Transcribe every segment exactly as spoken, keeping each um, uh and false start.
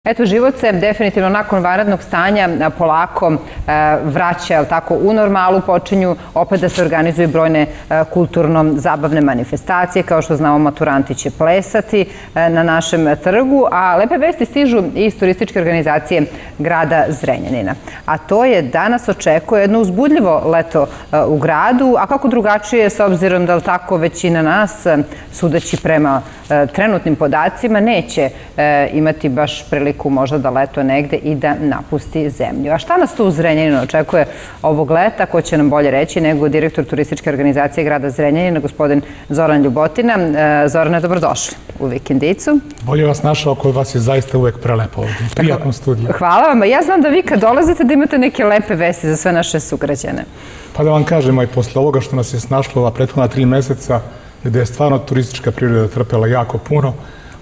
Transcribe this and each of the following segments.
Eto, život se definitivno nakon vanrednog stanja polako vraća tako u normalu, počinju opet da se organizuju brojne kulturno-zabavne manifestacije, kao što znamo maturanti će plesati na našem trgu, a lepe vesti stižu iz turističke organizacije grada Zrenjanina. A to je da nas očekuje jedno uzbudljivo leto u gradu, a kako drugačije s obzirom da tako većina nas, sudeći prema trenutnim podacima, neće imati baš priliku možda da leto negde i da napusti zemlju. A šta nas tu u Zrenjaninu očekuje ovog leta, ko će nam bolje reći nego direktor turističke organizacije grada Zrenjanina, gospodin Zoran Ljubotina. Zorane, dobrodošli u Vikendicu. Bolje vas našao, kod vas je zaista uvek prelepo ovdje, prijatno studiju. Hvala vam. Ja znam da vi kad dolazite da imate neke lepe vesti za sve naše sugrađane. Pa da vam kažem, aj posle ovoga što nas je snašlo ova prethodna tri meseca, gde je stvarno turistička privreda trpela jako puno,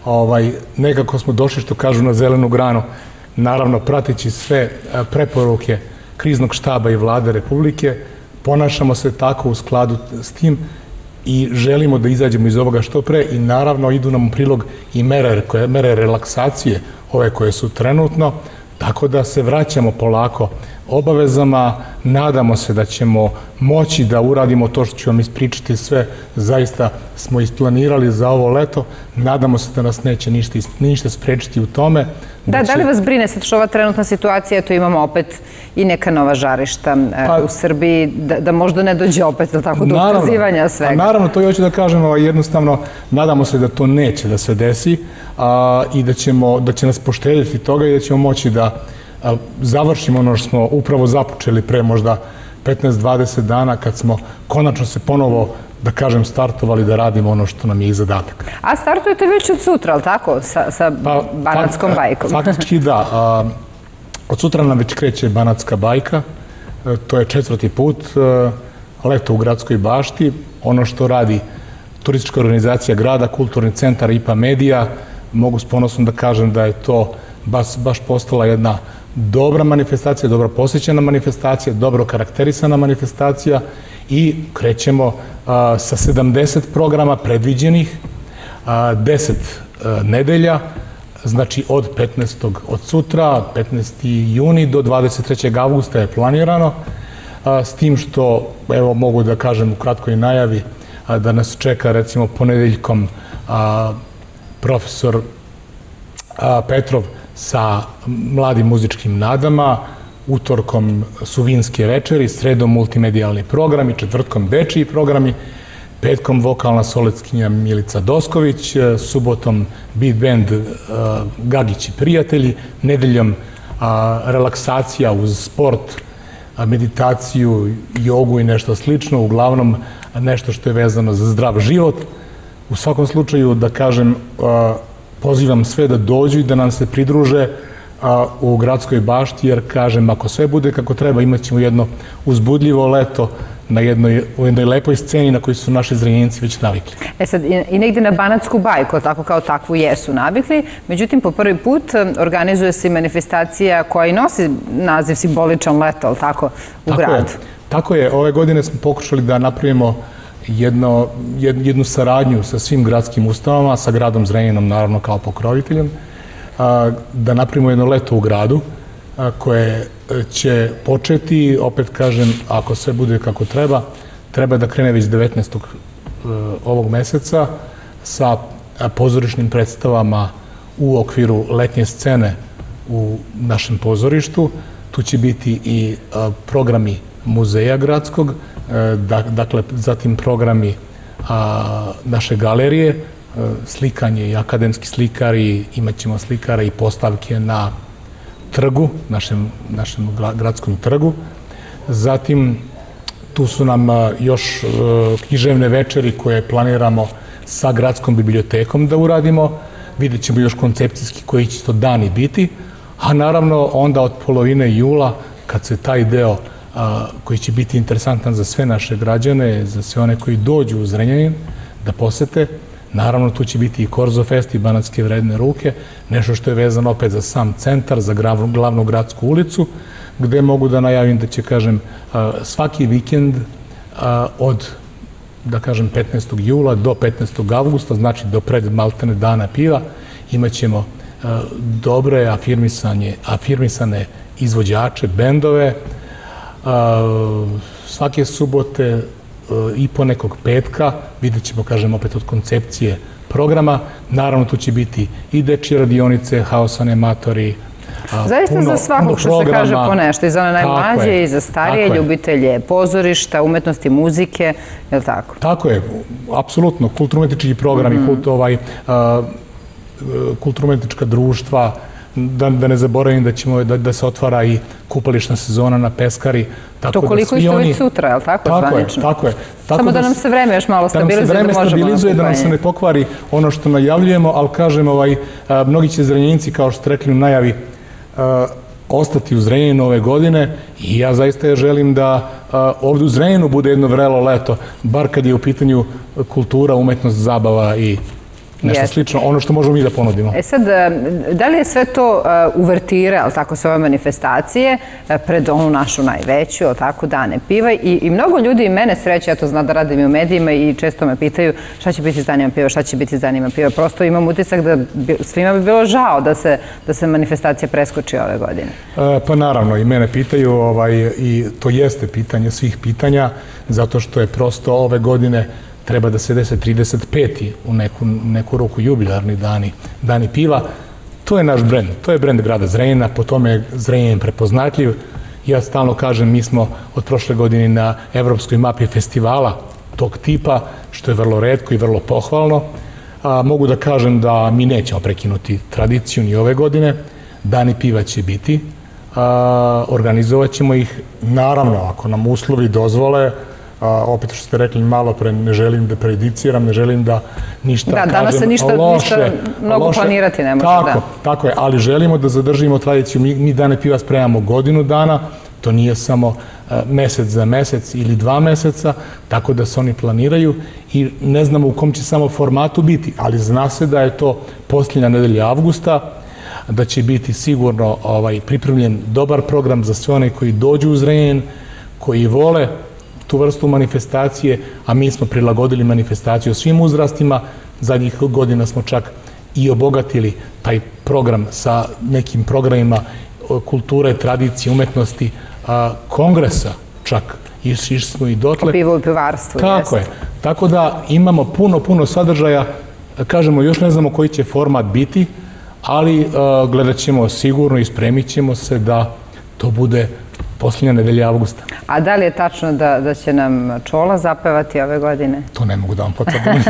nekako smo došli, što kažu, na zelenu granu, naravno prateći sve preporuke kriznog štaba i vlade Republike, ponašamo se tako u skladu s tim i želimo da izađemo iz ovoga što pre i naravno idu nam u prilog i mere relaksacije, ove koje su trenutno, tako da se vraćamo polako obavezama, nadamo se da ćemo moći da uradimo to što ću vam ispričati sve, zaista smo isplanirali za ovo leto, nadamo se da nas neće ništa sprečiti u tome. Da, da li vas brine sad što ova trenutna situacija, eto imamo opet i neka nova žarišta u Srbiji, da možda ne dođe opet do tako do utkazivanja svega? Naravno, to hoću da kažem, jednostavno nadamo se da to neće da se desi i da će nas poštediti toga i da ćemo moći da završimo ono što smo upravo započeli pre možda petnaest dvadeset dana kad smo konačno se ponovo, da kažem, startovali da radimo ono što nam je i zadatak. A startujete već od sutra, ali tako, sa Banatskom bajkom? Faktički da. Od sutra nam već kreće Banatska bajka. To je četvrti put leto u Gradskoj bašti. Ono što radi turistička organizacija grada, kulturni centar I P A Medija, mogu s ponosom da kažem da je to baš postala jedna dobra manifestacija, dobro posjećena manifestacija, dobro karakterisana manifestacija i krećemo sa sedamdeset programa predviđenih, deset nedelja, znači od petnaestog od sutra, petnaesti juni do dvadeset trećeg avgusta je planirano, s tim što, evo mogu da kažem u kratkoj najavi, da nas čeka recimo ponedeljkom profesor Petrov sa mladim muzičkim nadama, utorkom su vinske večeri, sredom multimedijalni programi, četvrtkom dečiji programi, petkom vokalna soletkinja Milica Dosković, subotom beat band Gagić i prijatelji, nedeljom relaksacija uz sport, meditaciju, jogu i nešto slično, uglavnom nešto što je vezano za zdrav život. U svakom slučaju, da kažem, pozivam sve da dođu i da nam se pridruže u Gradskoj bašti, jer, kažem, ako sve bude kako treba, imat ćemo jedno uzbudljivo leto u jednoj lepoj sceni na kojoj su naši Zrenjaninci već navikli. E sad, i negdje na Banatsku bajku, tako kao takvu jesu navikli, međutim, po prvi put organizuje se manifestacija koja i nosi naziv simboličan leto, ali tako, u gradu. Tako je. Ove godine smo pokušali da napravimo jednu saradnju sa svim gradskim ustanovama, sa gradom Zrenjaninom, naravno, kao pokroviteljem, da napravimo jedno leto u gradu koje će početi, opet kažem, ako sve bude kako treba, treba da krene već devetnaestog ovog meseca sa pozorišnim predstavama u okviru letnje scene u našem pozorištu. Tu će biti i programi muzeja gradskog, dakle, zatim programi naše galerije, slikanje i akademski slikari, imat ćemo slikara i postavke na trgu, našem gradskom trgu. Zatim, tu su nam još književne večeri koje planiramo sa gradskom bibliotekom da uradimo. Vidjet ćemo još koncepcijski koji će to dani biti, a naravno onda od polovine jula, kad se taj deo koji će biti interesantan za sve naše građane, za sve one koji dođu u Zrenjanin da posete. Naravno, tu će biti i Korzo Fest i Banatske vredne ruke, nešto što je vezano opet za sam centar, za glavnu gradsku ulicu, gde mogu da najavim da će, kažem, svaki vikend od, da kažem, petnaestog jula do petnaestog avgusta, znači do pred maltene dana piva, imat ćemo dobre afirmisane izvođače, bendove, svake subote i ponekog petka, vidjet ćemo, kažem, opet od koncepcije programa. Naravno, tu će biti i dečje radionice, haos animatori, zaista za svakog, što se kaže, po nešto. I za one najmlađe, i za starije ljubitelje pozorišta, umetnosti, muzike, je li tako? Tako je, apsolutno. Kulturno-umetnički programi, kulturno-umetnička društva, da ne zaboravim da se otvara i kupališna sezona na Peskari. To koliko isto već sutra, je li tako? Tako je, tako je. Samo da nam se vreme još malo stabilizuje, da možemo... Da nam se vreme stabilizuje, da nam se ne pokvari ono što najavljujemo, ali kažem, mnogi će Zrenjaninci, kao što ste rekli u najavi, ostati u Zrenjaninu ove godine i ja zaista želim da ovdje u Zrenjaninu bude jedno vrelo leto, bar kad je u pitanju kultura, umetnost, zabava i nešto slično, ono što možemo mi da ponudimo. E sad, da li je sve to uvertira, ali tako, sve ove manifestacije, pred onu našu najveću, ali tako, Dane piva, i mnogo ljudi i mene sreće, ja to znam da radim i u medijima i često me pitaju šta će biti s Danima piva, šta će biti s Danima piva. Prosto imam utisak da svima bi bilo žao da se manifestacija preskoči ove godine. Pa naravno, i mene pitaju i to jeste pitanje svih pitanja, zato što je prosto ove godine treba da se dese trideset peti u neku ruku jubilarni dani piva. To je naš brend, to je brend grada Zrenjanina, po tome je Zrenjanin prepoznatljiv. Ja stalno kažem, mi smo od prošle godine na evropskoj mapi festivala tog tipa, što je vrlo retko i vrlo pohvalno. Mogu da kažem da mi nećemo prekinuti tradiciju ni ove godine. Dani piva će biti. Organizovat ćemo ih, naravno, ako nam uslovi dozvole. Opet što ste rekli malo pre, ne želim da prejudiciram, ne želim da ništa kažem loše. Da, danas se ništa mnogo planirati ne može. Tako, tako je, ali želimo da zadržimo tradiciju. Mi Dane piva spremamo godinu dana, to nije samo mesec za mesec ili dva meseca, tako da se oni planiraju i ne znamo u kom će samo formatu biti, ali zna se da je to posljednja nedelja avgusta, da će biti sigurno pripremljen dobar program za sve one koji dođu u Zrenjanin, koji vole tu vrstu manifestacije, a mi smo prilagodili manifestaciju svim uzrastima. Zadnjih godina smo čak i obogatili taj program sa nekim programima kulture, tradicije, umetnosti, kongresa čak. Išli smo i dotle. O pivu i pivarstvu. Tako je. Tako da imamo puno, puno sadržaja. Kažemo, još ne znamo koji će format biti, ali gledat ćemo sigurno i spremit ćemo se da to bude posljednja nedelja avgusta. A da li je tačno da će nam Čola zapevati ove godine? To ne mogu da vam potvrdim.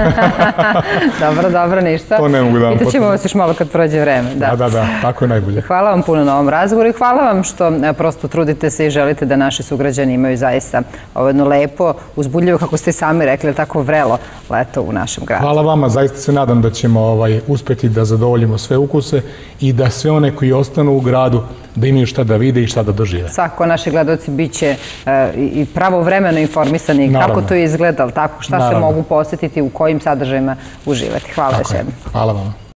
Dobro, dobro, ništa. To ne mogu da vam potvrdim. Pitaćemo ćemo vas još malo kad prođe vreme. Da, da, da, tako je najbolje. Hvala vam puno na ovom razgovoru i hvala vam što prosto trudite se i želite da naši sugrađani imaju zaista ovo jedno lepo, uzbudljivo, kako ste sami rekli, tako vrelo leto u našem gradu. Hvala vama, zaista se nadam da ćemo uspeti da zadovoljimo sve ukuse i da sve one koji ostanu u gradu da imaju šta da vide i šta da dožive. Svako, naši gledalci bit će i pravovremeno informisani kako to izgleda, šta se mogu posjetiti, u kojim sadržajima uživati. Hvala još jednom. Hvala vam.